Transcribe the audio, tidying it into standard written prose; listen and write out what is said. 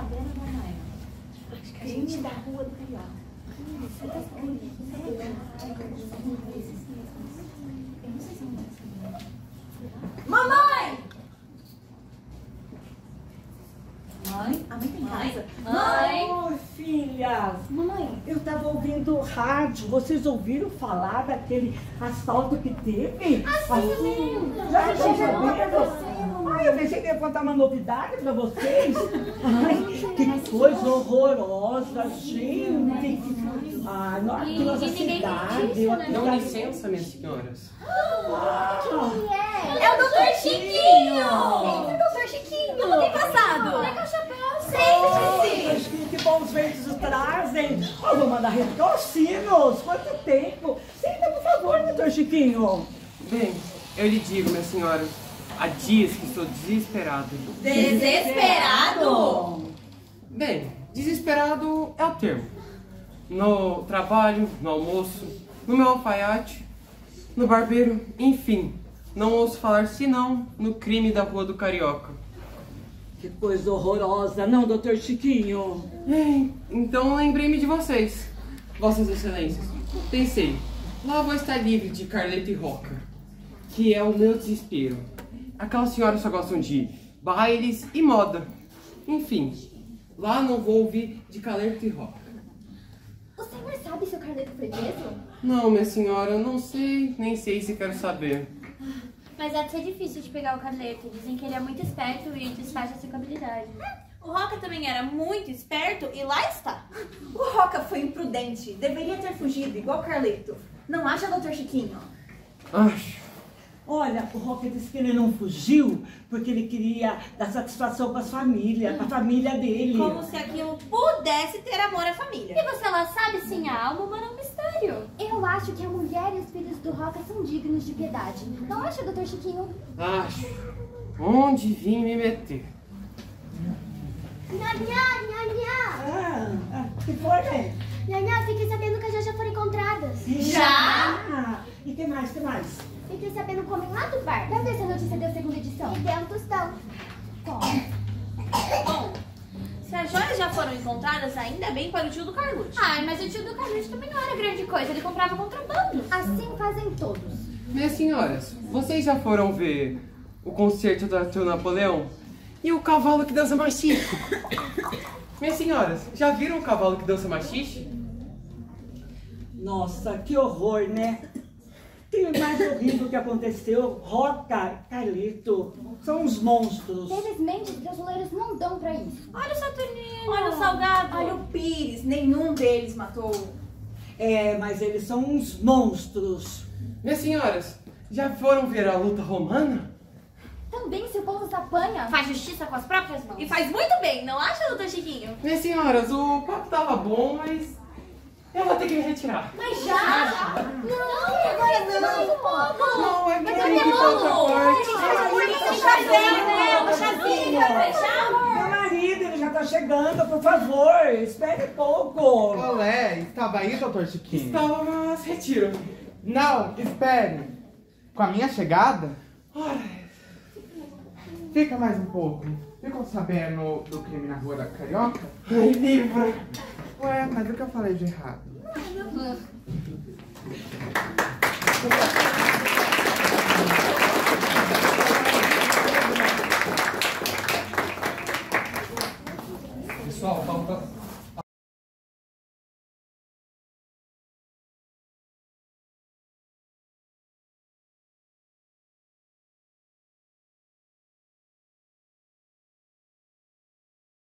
sabendo, mamãe? Acho que a gente da rua do Carioca. Você tá sabendo? Eu não sei se é mamãe! Mãe? A mãe tem casa? Mãe! Oi, filhas! Mamãe! Eu tava ouvindo o rádio. Vocês ouviram falar daquele assalto que teve? Sim, Já estão chegou pra sabendo? você, mamãe. Ai, eu pensei que ia contar uma novidade pra vocês. Ai, que coisa horrorosa, gente. Ai, aqui nossa cidade. Dão licença, minhas senhoras. É o Dr. Chiquinho! Esse é o Dr. Chiquinho! Como tem passado? Pega o chapéu! Sempre! Que bons ventos trazem. Eu vou mandar retornar os sinos. Quanto tempo? Senta, por favor, doutor Chiquinho. Bem, eu lhe digo, minha senhora, há dias que estou desesperado. Desesperado? Bem, desesperado é o termo. No trabalho, no almoço, no meu alfaiate, no barbeiro, enfim. Não ouço falar senão no crime da Rua do Carioca. Que coisa horrorosa, não, doutor Chiquinho? Então lembrei-me de vocês, Vossas Excelências. Pensei, lá vou estar livre de Carleta e Roca, que é o meu desespero. Aquelas senhoras só gostam de bailes e moda. Enfim, lá não vou ouvir de Carleta e Roca. O senhor sabe se o Carleto foi preso? Não, minha senhora, não sei, nem sei se quero saber. Mas deve ser difícil de pegar o Carleto. Dizem que ele é muito esperto e desfaz-se com habilidade. O Roca também era muito esperto e lá está. O Roca foi imprudente. Deveria ter fugido, igual o Carleto. Não acha, doutor Chiquinho? Acho. Olha, o Roca disse que ele não fugiu porque ele queria dar satisfação para a família dele. Como se aquilo pudesse ter amor à família. E você lá sabe, sim, a alma humana é um mistério. Eu acho que a mulher e os filhos do Roca são dignos de piedade. Não acha, doutor Chiquinho? Acho. Onde vim me meter? Nha, Que foi, né? Nha, fiquei sabendo que as já foram encontradas. Já? E que mais, que mais? Fiquei sabendo como lá do bar. Deve ver se a notícia deu segunda edição. E tem um tostão. Bom, se as joias já foram encontradas, ainda bem para o tio do Carlucci. Ai, mas o tio do Carlucci também não era grande coisa. Ele comprava contrabando. Assim fazem todos. Minhas senhoras, vocês já foram ver o concerto do Tio Napoleão? E o cavalo que dança machixe? Minhas senhoras, já viram o cavalo que dança machixe? Nossa, que horror, né? Tem o mais horrível que aconteceu. Roca, Carlito, são uns monstros. Felizmente, os brasileiros não dão pra isso. Olha o Saturnino. Olha o Salgado. Olha o Pires. Nenhum deles matou. É, mas eles são uns monstros. Minhas senhoras, já foram ver a luta romana? Também, se o povo se apanha. Faz justiça com as próprias mãos. E faz muito bem, não acha, doutor Chiquinho? Minhas senhoras, o papo tava bom, mas eu vou ter que me retirar. Mas já? Não, agora não. Não, é Mas que cadê tem que o outra parte. Tem café, né? O chazinho vai fechar? Meu marido, ele já tá chegando, por favor, espere pouco. Qual é? Estava aí, doutor Chiquinho? Estava, mas retiro. Não, espere. Com a minha chegada, Ora, fica mais um pouco. Ficou sabendo do crime na Rua da Carioca? ai, livra. Ué, mas o que eu falei de errado?